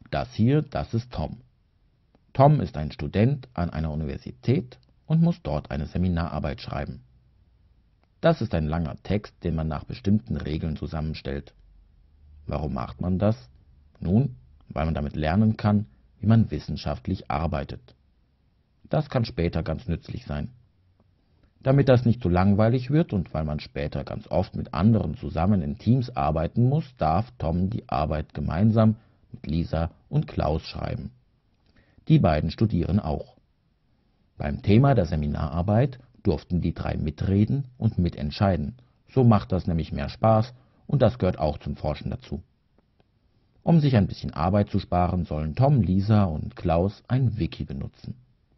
Das hier, das ist Tom. Tom ist ein Student an einer Universität und muss dort eine Seminararbeit schreiben. Das ist ein langer Text, den man nach bestimmten Regeln zusammenstellt. Warum macht man das? Nun, weil man damit lernen kann, wie man wissenschaftlich arbeitet. Das kann später ganz nützlich sein. Damit das nicht zu langweilig wird und weil man später ganz oft mit anderen zusammen in Teams arbeiten muss, darf Tom die Arbeit gemeinsam mit Lisa und Klaus schreiben. Die beiden studieren auch. Beim Thema der Seminararbeit durften die drei mitreden und mitentscheiden. So macht das nämlich mehr Spaß und das gehört auch zum Forschen dazu. Um sich ein bisschen Arbeit zu sparen, sollen Tom, Lisa und Klaus ein Wiki benutzen.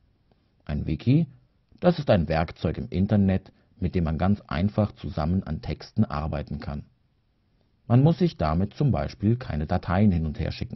Ein Wiki, das ist ein Werkzeug im Internet, mit dem man ganz einfach zusammen an Texten arbeiten kann. Man muss sich damit zum Beispiel keine Dateien hin und her schicken.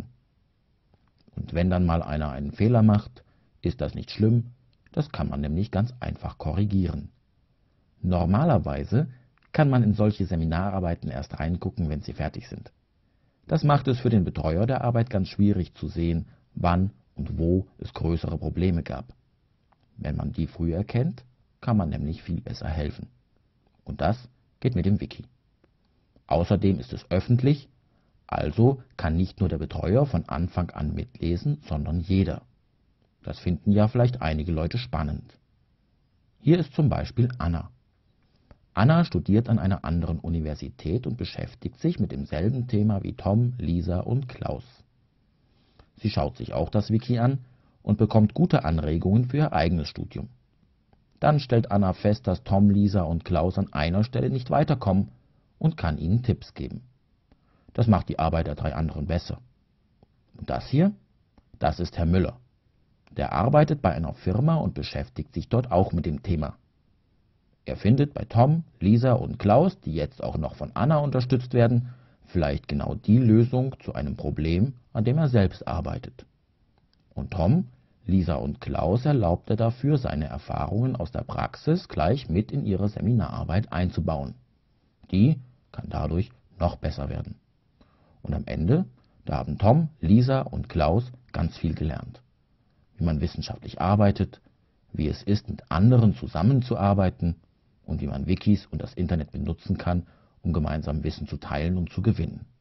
Und wenn dann mal einer einen Fehler macht, ist das nicht schlimm, das kann man nämlich ganz einfach korrigieren. Normalerweise kann man in solche Seminararbeiten erst reingucken, wenn sie fertig sind. Das macht es für den Betreuer der Arbeit ganz schwierig zu sehen, wann und wo es größere Probleme gab. Wenn man die früh erkennt, kann man nämlich viel besser helfen. Und das geht mit dem Wiki. Außerdem ist es öffentlich, also kann nicht nur der Betreuer von Anfang an mitlesen, sondern jeder. Das finden ja vielleicht einige Leute spannend. Hier ist zum Beispiel Anna. Anna studiert an einer anderen Universität und beschäftigt sich mit demselben Thema wie Tom, Lisa und Klaus. Sie schaut sich auch das Wiki an und bekommt gute Anregungen für ihr eigenes Studium. Dann stellt Anna fest, dass Tom, Lisa und Klaus an einer Stelle nicht weiterkommen und kann ihnen Tipps geben. Das macht die Arbeit der drei anderen besser. Und das hier, das ist Herr Müller. Der arbeitet bei einer Firma und beschäftigt sich dort auch mit dem Thema. Er findet bei Tom, Lisa und Klaus, die jetzt auch noch von Anna unterstützt werden, vielleicht genau die Lösung zu einem Problem, an dem er selbst arbeitet. Und Tom, Lisa und Klaus erlaubt er dafür, seine Erfahrungen aus der Praxis gleich mit in ihre Seminararbeit einzubauen. Die kann dadurch noch besser werden. Und am Ende, da haben Tom, Lisa und Klaus ganz viel gelernt. Wie man wissenschaftlich arbeitet, wie es ist, mit anderen zusammenzuarbeiten und wie man Wikis und das Internet benutzen kann, um gemeinsam Wissen zu teilen und zu gewinnen.